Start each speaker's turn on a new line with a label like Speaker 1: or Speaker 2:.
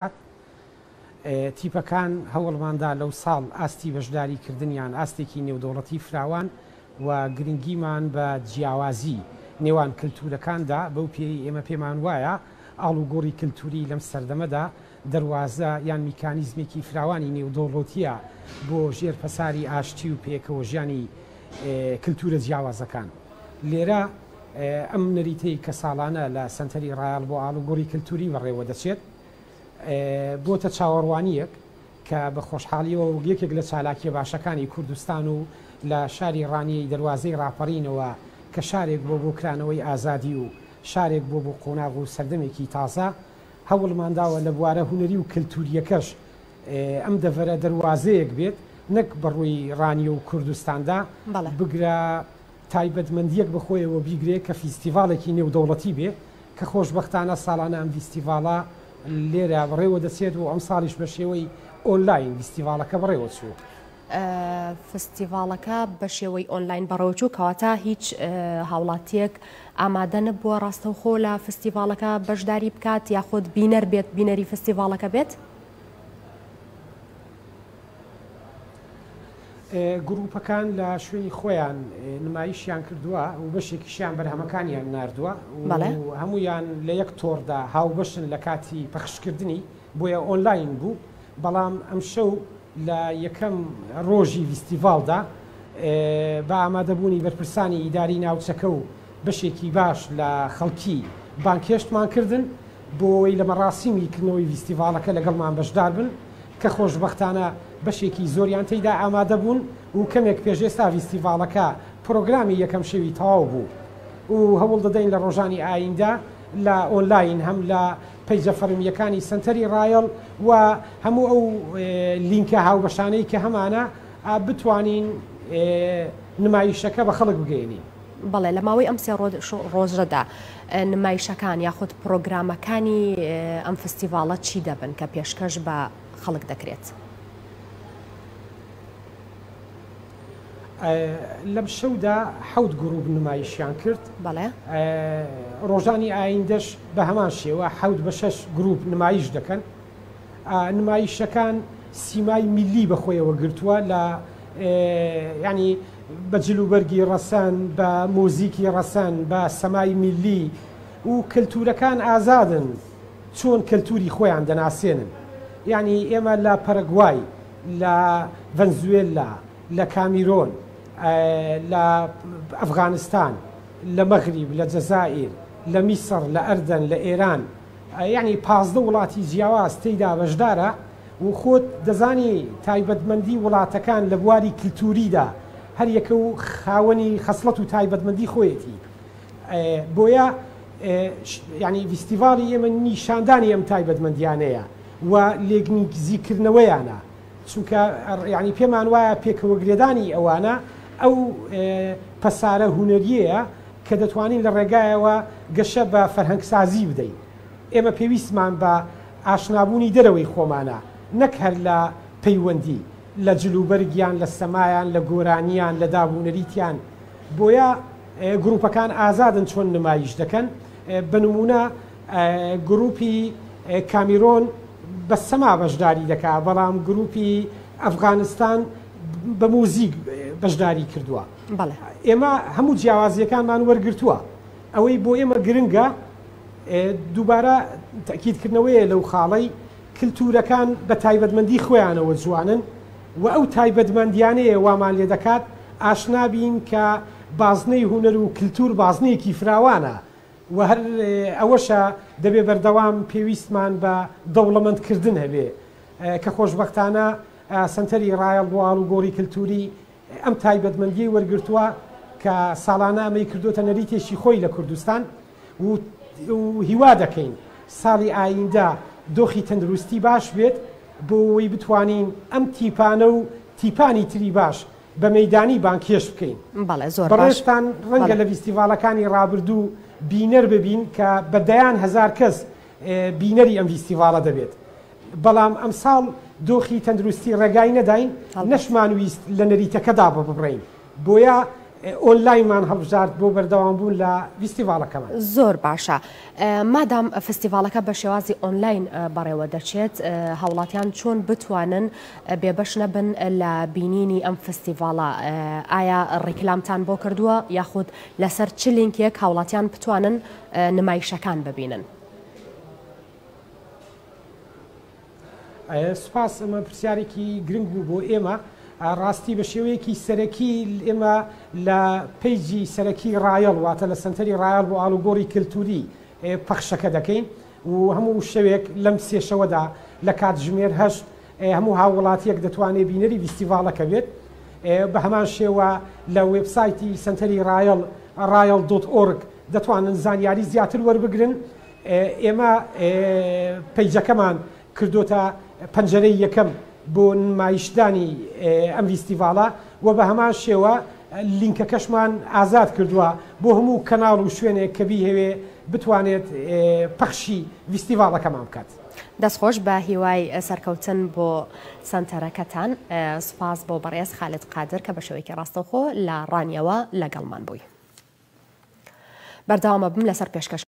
Speaker 1: تیپەکان هەوڵماندا لەو ساڵ ئاستی بەشداریکردنیان ئاستێکی نێودەوڵەتی فراوان و گرنگیمان بە جیاوازی نێوان کللتورەکاندا بەو پێی ئێمە پێمان وایە ئاڵوگۆڕی کللتوری لەم سەردەمەدا دەواازە یان میکانیزمێکی فراوانی نێودەوڵەتیە بۆ ژێرپەساری ئاشتی و پێکەوە ژیانی کللتورە جیاوازەکان. لێرە ئەم نەریتەی کە ساڵانە لە سنتەری ڕایال بۆ ئاڵوگۆڕی کللتوری بەڕێوە دەچێت بۆتە چاوەڕوانیەک کە بە خۆشحاڵیەوە و یەکێک لە چالاکیە باشەکانی کوردستان و لە شاری ڕانیەی دەواازەی ڕاپەڕینەوە کە شارێک بۆ بۆکرانەوەی ئازادی و شارێک بۆ قۆناغ و سەردەمێکی تازە هەوڵمانداوە لە بوارە هونەری و کللتوریەکەش ئەم دەڤەرە دەواازەیەک بێت نەک بەڕووی ڕانیە و کوردستاندا بگرە تایبەتمەندیەک بخۆیەوە بیگرێت کە فیستیڤالێکی نێودەوڵەتی بێ کە خۆشبەختانە ساڵانە ئەم فیستیڤالە لێرە بڕێوە دەچێت و ئەم ساڵیش بە شێوەی ئۆنلاین فیستیڤالەکە بڕێوە چوو.
Speaker 2: فستیڤالەکە بە شێوەی ئۆنلاین بەڕێوەچوو کەواتە هیچ هاوڵاتیەک ئامادە نەبووە ڕاستەوخۆ لە فستیڤالەکە بەشداری بکات یاخود بینەر بێت بینەری فستیڤالەکە بێت؟
Speaker 1: گروپەکان لە شوێنی خۆیان نمایشیان کردووە و بەشێکیشیان بەرهەمەکانیان ناردووە و هەمویان لە یەک تۆڕدا هاوبەشن لە کاتی پەخشکردنی بۆیە ئۆنلاین بوو. بەڵام ئەم شەو لە یەکەم ڕۆژی فیستیڤالدا بە ئامادەبوونی بەرپرسانی ئیداری ناوچەکە و بەشێکی باش لە خەڵکی بانکێشتمان کردن بۆی لە مەڕاستیمیکردنەوەی فیستیڤالەکە لەگەڵمان بەشدار بن کە خۆشبەختانە بەشێکی زۆریان تێیدا ئامادە بوون و کەمێک پێشێستا فیستیڤالەکە پرۆگرامی یەکەم شەوی تەواو بوو و هەوڵ دەدەین لە ڕۆژانی ئایندا لە ئۆنلاین هەم لە پەیجە فەرمیەکانی سنتەری ڕایەڵ و هەموو ئەو لینکە هاوبەشانەی کە هەمانە بتوانین نمایشەکە بە خەڵک بگەێنین.
Speaker 2: بەڵێ لە ماوەی ئەم سێ ڕۆژەدا نمایشەکان یاخود پرۆگرامەکانی ئەم فستیڤالە چی دەبن کە پێشکەش بە خەڵک دەکرێت؟
Speaker 1: لەم شەودا حەوت گروپ نمایشیان کرد.
Speaker 2: بەڵێ
Speaker 1: ڕۆژانی ئایندەش بە هەمان شێوە حەوت بە 6 گروپ نمایش دەکەن. نمایشەکان سیمای میلی بەخۆیەوە گرتووە لە ینی بە جلوبەرگی ڕەسەن بە مۆزیکی ڕەسەن بە سەمای میلی و کللتورەکان ئازادن چۆن کللتوری خۆیان دەناسێنن. یعنی ئێمە لە پەرەگوای لە ڤەنزوێلا لە کامیرۆن لە ئەفغانستان لە مەغریب لە جەزائیر لە میسر لە ئەردەن لە ئێران یعنی 15 وڵاتی جیاواز تێیدا بەشدارە و خۆت دەزانی تایبەتمەندی وڵاتەکان لە بواری کللتوریدا هەر یەکە و خاوەنی خەسڵەت و تایبەتمەندی خۆیەتی. بۆیە ینی فیستیڤالی ئێمە نیشاندانی ئەم تایبەتمەندیانەیە و لێگنیزیکردنەوەیانە چونکە ینی پێمان وایە پێکەوەگرێدانی ئەوانە ئەو پەسارە هونەریەیە کە دەتوانین لە ڕێگایەوە گەشە بە فەرهەنگسازی بدەین. ئێمە پێویستمان بە ئاشنابوونی دەرەوەی خۆمانە نەک هەر لە پەیوەندی لە جلوبەرگیان لە سەمایان لە گۆرانیان لە دابوونەریتیان. بۆیە گروپەکان ئازادن چۆن نمایش دەکەن. بنمونە گروپی کامیرۆن بە سەما بەشداری دەکات بەڵام گروپی ئەفغانستان بە موزیک بەشداری کردووە. ئێمە هەموو جیاوازیەکانمان وەرگرتووە. ئەوەی بۆ ئێمە گرنگە دووبارە تاکیدکردنەوەیە لەو خاڵەی کللتورەکان بە تایبەتمەندی خۆیانەوە جوانن و ئەو تایبەتمەندیانەیە وامان لێ دەکات ئاشنابین کە بازنەی هونەر و کللتور بازنەیەکی فراوانە و هەر ئەوەشە دەبێ بەردەوام پێویستمان بە دەوڵەمەندکردن هەبێ کە خۆشبەختانە سنتەری ڕایەڵ بۆ ئاڵوگۆڕی کللتوری ئەم تایبەتمەندی وەرگرتووە کە ساڵانە ئەمەی کردوتە نەریتێکی خۆی لە کوردستان و هیوا دەکەین ساڵی ئایندا دۆخی تەندروستی باش بێت بۆی بتوانین ئەم تیپانە و تیپانی تری باش بە مەیدانی بانکێش بکەین. بەڕێشتان ڕەنگە لە فیستیڤالەکانی ڕابردوو بینەر ببین کە بەدەیان هەزار کەس بینەری ئەم فیستیڤالە دەبێت. بەڵام ئەم ساڵ دۆخی تەندروستی ڕێگای نەداین نەشمانویست لە نەریتەکەدا ببڕین. بۆیە ئۆنلاینمان هەڵبژارد بۆ بەردەوامبوون لە فیستیڤالەکەمان.
Speaker 2: زۆر باشە. مادام فستیڤالەکە بە شێوازی ئۆنلاین بەڕێوە دەچێت، هاوڵاتیان چۆن بتوانن بێبەش نەبن لە بینینی ئەم فستیڤالە؟ ئایا ڕیکلامتان بۆ کردووە یاخود لەسەر چ لینکێک هاوڵاتیان بتوانن نمایشەکان ببینن؟
Speaker 1: سوپاس، ئەمە پرسیارێکی گرنگ بوو بۆ ئێمە. ڕاستی بە شێوەیەکی سەرەکی ئێمە لە پیجی سەرەکی ڕایەڵ، واتە لە سنتەری ڕایەڵ بۆ ئاڵوگۆڕی کللتوری پەخشەکە دەکەین و هەموو شەوێک لەم سێشەوەدا لە کاتژمێر 8 هەموو هاوڵاتیەک دەتوانێت بینەری فیستیڤالەکە بێت. بە هەمان شێوە لە وێبسایتی سنتەری ڕایەڵ ڕایەڵ.org دەتوانن زانیاری زیاتر وەربگرن. ئێمە پیجەکەمان کردوتە پەنجەرەی یەکەم بۆ نمایشدانی ئەم فیستیڤالە و بە هەمان شێوە لینکەکەشمان ئازاد کردووە بۆ هەموو کەناڵ و شوێنێک کە بیهەوێ بتوانێت پەخشی فیستیڤالەکەمان بکات.
Speaker 2: دەستخۆش بە هیوای سەرکەوتن بۆ سنتەرەکەتان. سوپاس بۆ بەڕێز خالد قادر کە بە شێوەیەکی ڕاستەوخۆ لە ڕانیەوە لەگەڵمان بووی. بەردەوامە بم لەسەر پێشکەش